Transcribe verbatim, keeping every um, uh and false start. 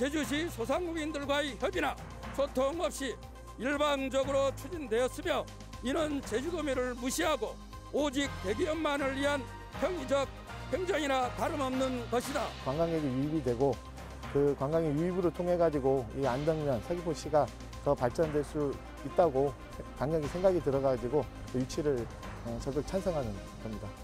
제주시 소상공인들과의 협의나 소통 없이 일방적으로 추진되었으며, 이는 제주도민을 무시하고 오직 대기업만을 위한 편의적 행정이나 다름없는 것이다. 관광객이 유입이 되고 그 관광객 유입으로 통해 가지고 이 안덕면 서귀포시가 더 발전될 수 있다고 강력히 생각이 들어가지고 유치를 적극 찬성하는 겁니다.